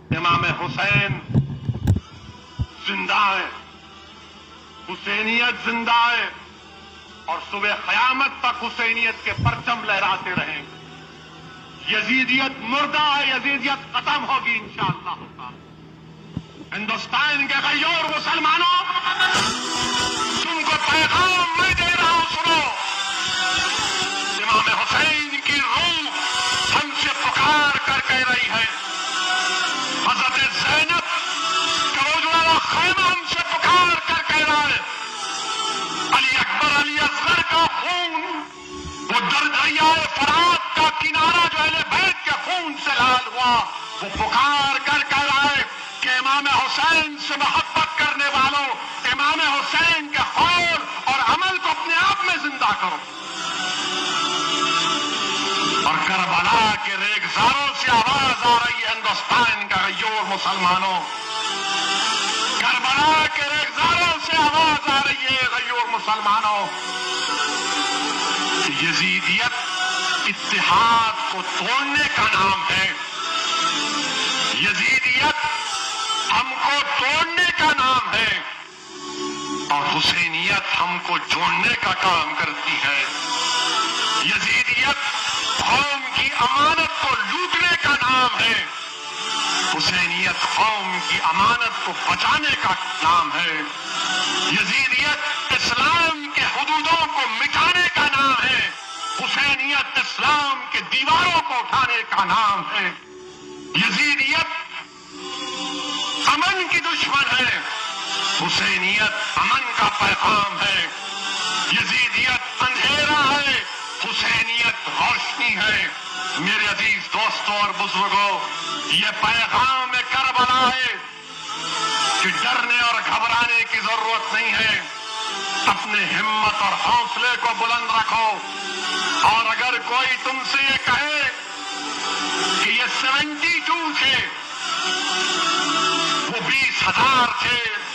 इमाम हुसैन जिंदा है, हुसैनियत जिंदा है और सुबह क़यामत तक हुसैनियत के परचम लहराते रहेंगे। यजीदियत मुर्दा है, यजीदियत खत्म होगी इंशाअल्लाह। हिंदुस्तान के गयोर मुसलमानों, तुमको पैगाम मैं दे रहा हूं, सुनो। इमाम हुसैन की रूह हमसे पुकार कर कह रही है, हजरत ज़ैनब का उजड़ा खैमा हमसे पुकार कर कह रहा है, अली अकबर अली असगर का खून, वो दरियाए फरात का किनारा जो अहले बैत के खून से लाल हुआ, वो पुकार कर कह रहा है कि इमाम हुसैन से मोहब्बत करने वालों, इमाम हुसैन के कौल और अमल को अपने आप में जिंदा करो। और करबला के रेगजारों से आवाज आ रही है हिंदुस्तान का गयोर मुसलमानों, करबला के रेगजारों से आवाज आ रही है गयोर मुसलमानों। यजीदियत इत्तिहाद को तोड़ने का नाम है, यजीदियत हमको तोड़ने का नाम है और हुसैनियत हमको जोड़ने का काम करती है। यजीदियत कौम की अमानत को लूटने का नाम है, हुसैनियत कौम की अमानत को बचाने का नाम है। यजीदियत इस्लाम के हुदूदों को मिटाने का नाम है, हुसैनियत इस्लाम के दीवारों को उठाने का नाम है। यजीदियत अमन की दुश्मन है, हुसैनियत अमन का पैगाम है। यजीदियत अंधेरा है, हुसैनियत रोशनी है। मेरे अजीज दोस्तों और बुजुर्गों, ये पैगाम करबला है कि डरने और घबराने की जरूरत नहीं है। अपने हिम्मत और हौसले को बुलंद रखो और अगर कोई तुमसे ये कहे कि ये 72 थे, वो 20,000 थे,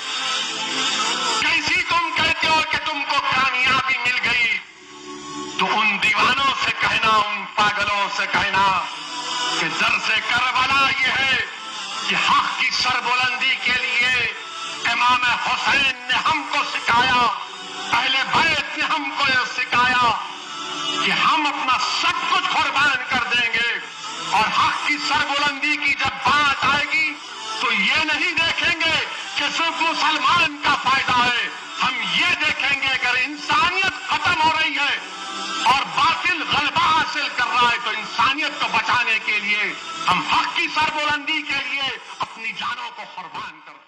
कैसी तुम कहते हो कि तुमको कामयाबी मिल गई, तो उन दीवानों से कहना, उन पागलों से कहना कि दर्से करबला ये है कि हक की सरबुलंदी के लिए इमाम हुसैन ने हमको सिखाया, अहले बैत ने हमको ये सिखाया कि हम अपना सब कुछ कुर्बान कर देंगे और हक की सरबुलंदी की जब बात आएगी तो ये नहीं देखेंगे कि सिर्फ मुसलमान का फायदा है, हम ये देखेंगे अगर इंसानियत खत्म हो रही है और बातिल गलबा हासिल कर रहा है तो इंसानियत को बचाने के लिए हम हक की सरबुलंदी के लिए अपनी जानों को कुर्बान कर